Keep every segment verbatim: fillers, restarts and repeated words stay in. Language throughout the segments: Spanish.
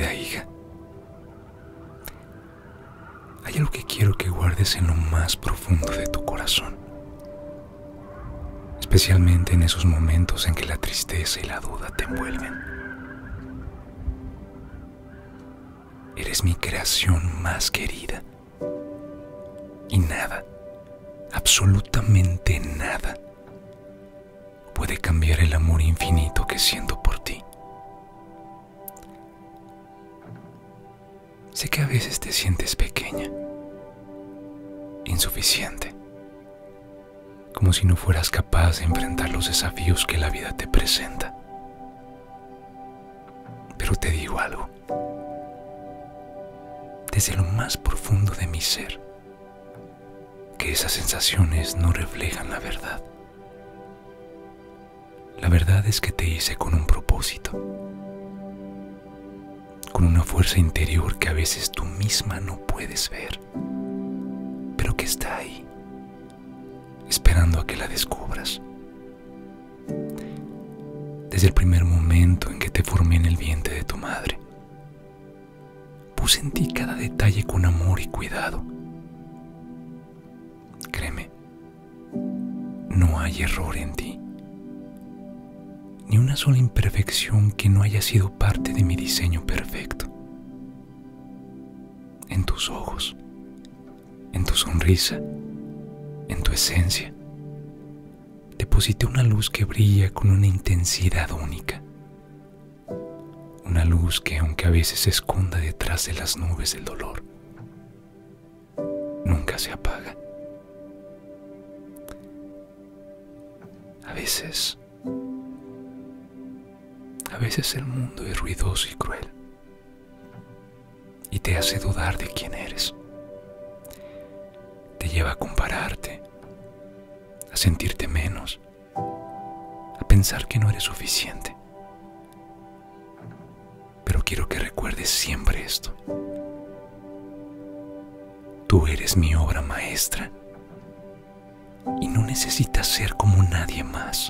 querida hija, hay algo que quiero que guardes en lo más profundo de tu corazón, especialmente en esos momentos en que la tristeza y la duda te envuelven. Eres mi creación más querida y nada, absolutamente nada, puede cambiar el amor infinito que siento por ti. Sé que a veces te sientes pequeña, insuficiente, como si no fueras capaz de enfrentar los desafíos que la vida te presenta. Pero te digo algo. Desde lo más profundo de mi ser, que esas sensaciones no reflejan la verdad. La verdad es que te hice con un propósito, con una fuerza interior que a veces tú misma no puedes ver, pero que está ahí, esperando a que la descubras. Desde el primer momento en que te formé en el vientre de tu madre, puse en ti cada detalle con amor y cuidado. Créeme, no hay error en ti, ni una sola imperfección que no haya sido parte de mi diseño perfecto. En tus ojos, en tu sonrisa, en tu esencia, deposité una luz que brilla con una intensidad única. Una luz que, aunque a veces se esconda detrás de las nubes del dolor, nunca se apaga. A veces, a veces el mundo es ruidoso y cruel y te hace dudar de quién eres. Te lleva a compararte, a sentirte menos, a pensar que no eres suficiente. Pero quiero que recuerdes siempre esto. Tú eres mi obra maestra y no necesitas ser como nadie más.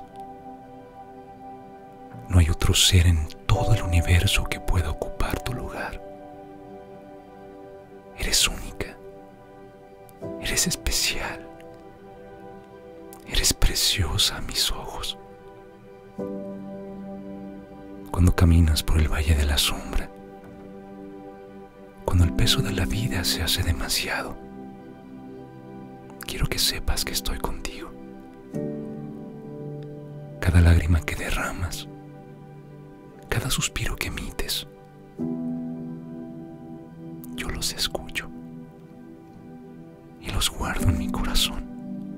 No hay otro ser en todo el universo que pueda ocupar tu lugar. Eres única, eres especial, eres preciosa a mis ojos. Cuando caminas por el valle de la sombra, cuando el peso de la vida se hace demasiado, quiero que sepas que estoy contigo. Cada lágrima que derramas, cada suspiro que emites, yo los escucho y los guardo en mi corazón.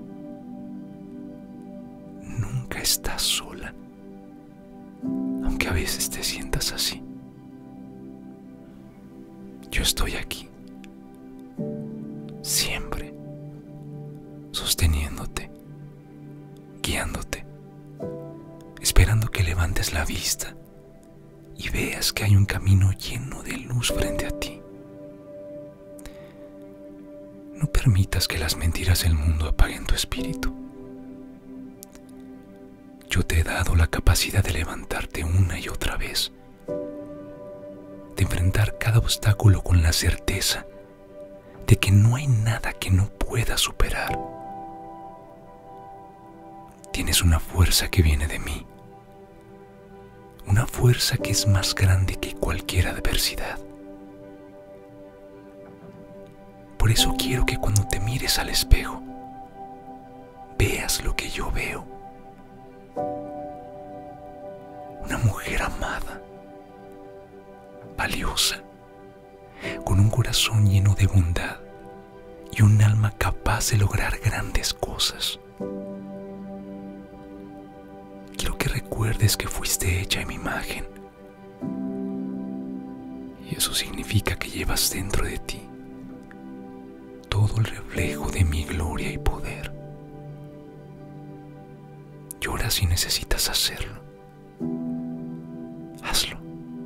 Nunca estás sola, aunque a veces te sientas así. Yo estoy aquí, siempre, sosteniéndote, guiándote, esperando que levantes la vista y veas que hay un camino lleno de luz frente a ti. No permitas que las mentiras del mundo apaguen tu espíritu. Yo te he dado la capacidad de levantarte una y otra vez, de enfrentar cada obstáculo con la certeza de que no hay nada que no puedas superar. Tienes una fuerza que viene de mí, una fuerza que es más grande que cualquier adversidad. Por eso quiero que cuando te mires al espejo, veas lo que yo veo. Una mujer amada, valiosa, con un corazón lleno de bondad y un alma capaz de lograr grandes cosas. Quiero que recuerdes que fuiste hecha en mi imagen, y eso significa que llevas dentro de ti todo el reflejo de mi gloria y poder. Llora si necesitas hacerlo. Hazlo.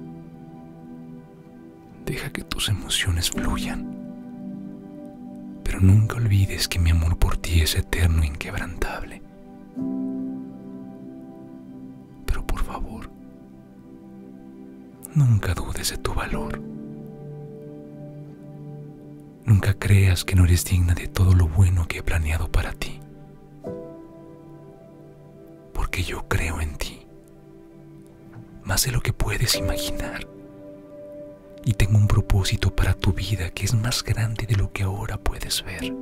Deja que tus emociones fluyan, pero nunca olvides que mi amor por ti es eterno e inquebrantable. Pero por favor, nunca dudes de tu valor. Nunca creas que no eres digna de todo lo bueno que he planeado para ti. Porque yo creo en ti, más de lo que puedes imaginar. Y tengo un propósito para tu vida que es más grande de lo que ahora puedes ver.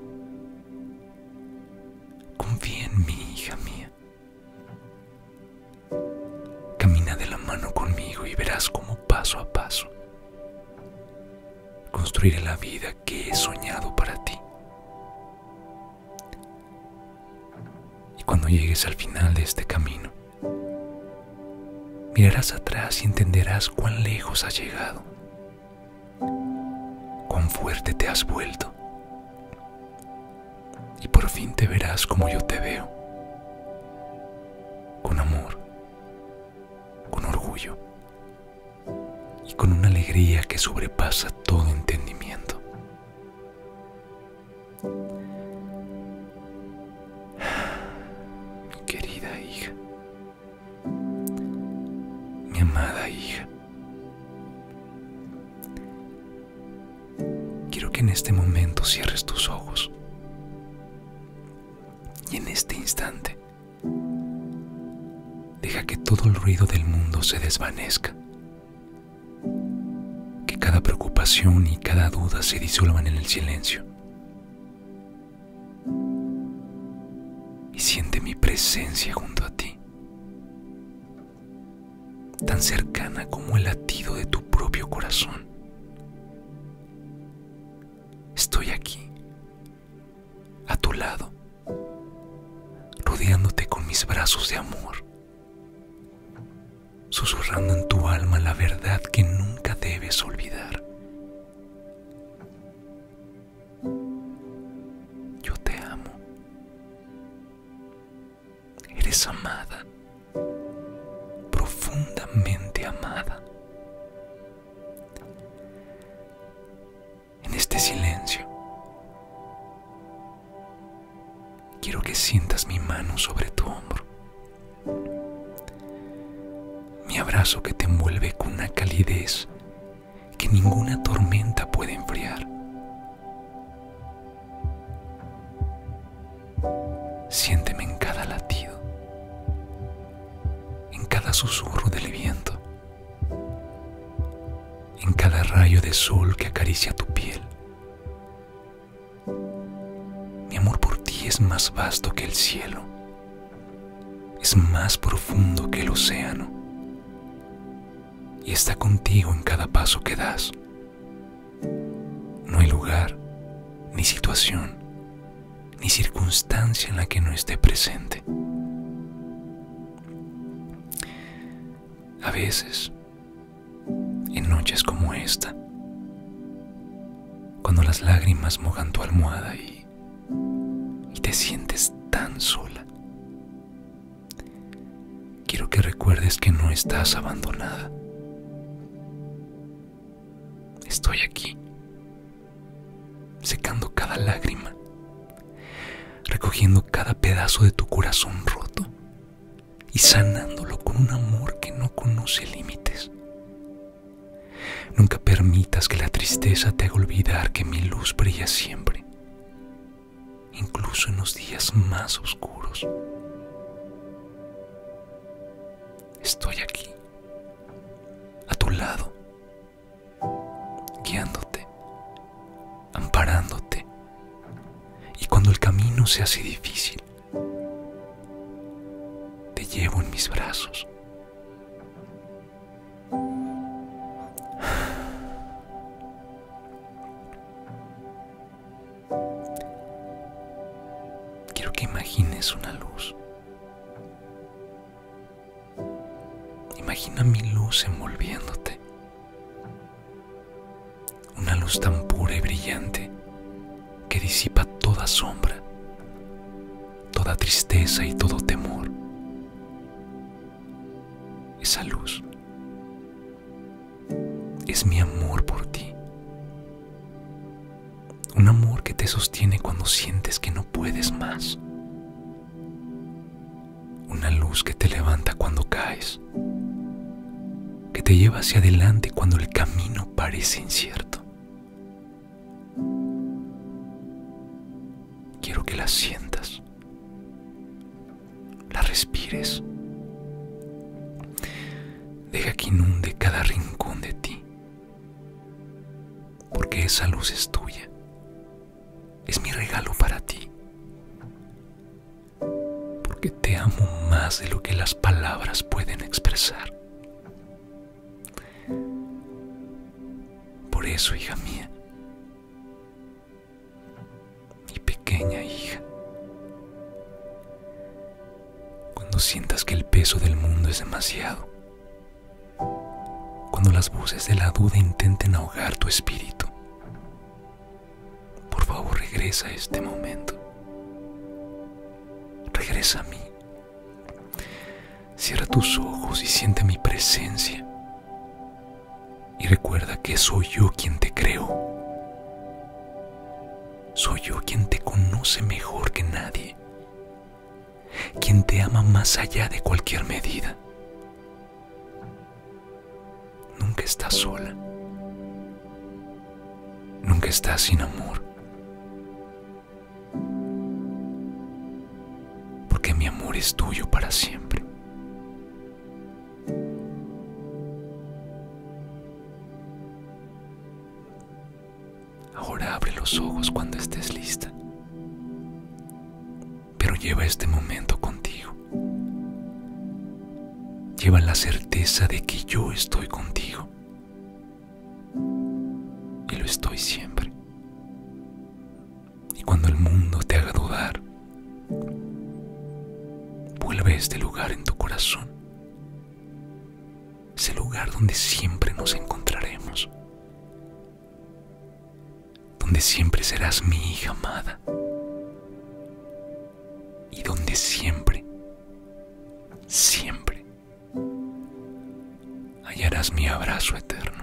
Confía en mí, hija mía. Camina de la mano conmigo y verás cómo paso a paso construiré la vida que he soñado para ti. Y cuando llegues al final de este camino, mirarás atrás y entenderás cuán lejos has llegado, cuán fuerte te has vuelto, y por fin te verás como yo te veo, con amor, con orgullo y con una alegría que sobrepasa todo entendimiento. Mi querida hija, mi amada hija, quiero que en este momento cierres tus ojos y en este instante deja que todo el ruido del mundo se desvanezca, que cada preocupación y cada duda se disuelvan en el silencio, y siente mi presencia junto a ti, tan cercana como el latido de tu propio corazón. Estoy aquí, a tu lado, rodeándote con mis brazos de amor, susurrando en tu alma la verdad que nunca debes olvidar. Yo te amo. Eres amada, profundamente amada. En este silencio, quiero que sientas mi mano sobre tu hombro, mi abrazo que te envuelve con una calidez que ninguna tormenta puede enfriar. Siénteme en cada latido, en cada susurro del viento, en cada rayo de sol que acaricia tu piel. Mi amor por ti es más vasto que el cielo, es más profundo que el océano, y está contigo en cada paso que das. No hay lugar, ni situación, ni circunstancia en la que no esté presente. A veces, en noches como esta, cuando las lágrimas mojan tu almohada y, y te sientes tan sola, quiero que recuerdes que no estás abandonada. Estoy aquí, secando cada lágrima, recogiendo cada pedazo de tu corazón roto y sanándolo con un amor que no conoce límites. Nunca permitas que la tristeza te haga olvidar que mi luz brilla siempre, incluso en los días más oscuros. Estoy aquí, a tu lado, guiándote, amparándote, y cuando el camino se hace difícil, te llevo en mis brazos. Quiero que imagines una luz. Imagina mi luz envolviéndote. Una luz tan pura y brillante que disipa toda sombra, toda tristeza y todo temor. Esa luz es mi amor por ti. Un amor que te sostiene cuando sientes que no puedes más. Una luz que te levanta cuando caes, que te te lleva hacia adelante cuando el camino parece incierto. Quiero que la sientas, la respires. Deja que inunde cada rincón de ti, porque esa luz es tuya. Es mi regalo para ti, porque te amo más de lo que las palabras pueden expresar. Por eso, hija mía, mi pequeña hija, cuando sientas que el peso del mundo es demasiado, cuando las voces de la duda intenten ahogar tu espíritu, por favor regresa a este momento. Regresa a mí. Cierra tus ojos y siente mi presencia. Y recuerda que soy yo quien te creó. Soy yo quien te conoce mejor que nadie. Quien te ama más allá de cualquier medida. Nunca estás sola. Nunca estás sin amor. Porque mi amor es tuyo para siempre. Ahora abre los ojos cuando estés lista. Pero lleva este momento contigo. Lleva la certeza de que yo estoy contigo. Y lo estoy siempre. Y cuando el mundo te haga dudar, vuelve a este lugar en tu corazón. Ese lugar donde siempre nos encontraremos. Donde siempre serás mi hija amada. Y donde siempre, siempre hallarás mi abrazo eterno.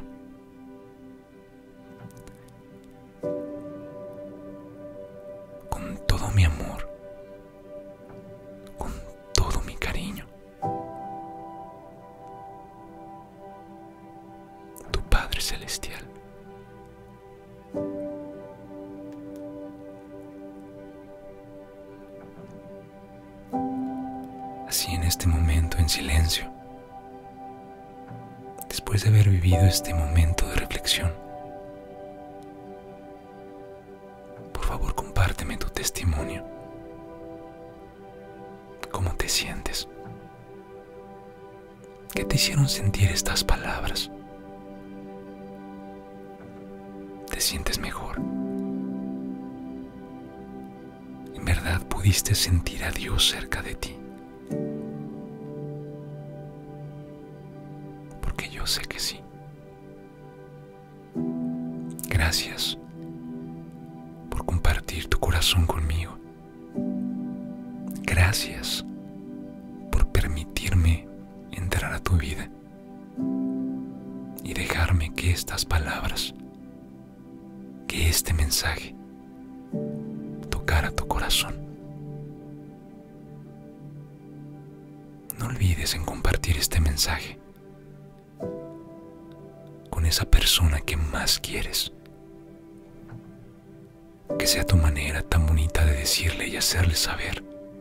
Con todo mi amor, con todo mi cariño. Tu Padre Celestial. Así en este momento en silencio, después de haber vivido este momento de reflexión, por favor compárteme tu testimonio. ¿Cómo te sientes? ¿Qué te hicieron sentir estas palabras? ¿Te sientes mejor? ¿En verdad pudiste sentir a Dios cerca de ti? Porque yo sé que sí. Gracias por compartir tu corazón conmigo. Gracias por permitirme entrar a tu vida y dejarme que estas palabras, que este mensaje tocara tu corazón. No olvides en compartir este mensaje con esa persona que más quieres. Que sea tu manera tan bonita de decirle y hacerle saber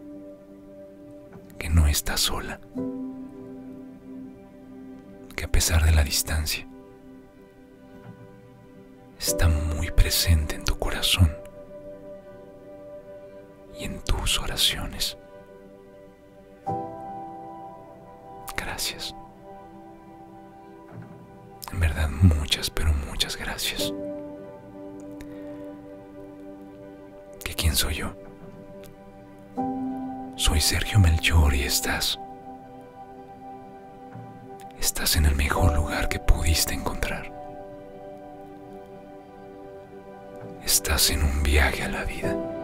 que no estás sola, que a pesar de la distancia está muy presente en tu corazón y en tus oraciones. Gracias. En verdad, muchas, pero muchas gracias. ¿Que quién soy yo? Soy Sergio Melchor y estás... Estás en el mejor lugar que pudiste encontrar. Estás en un viaje a la vida.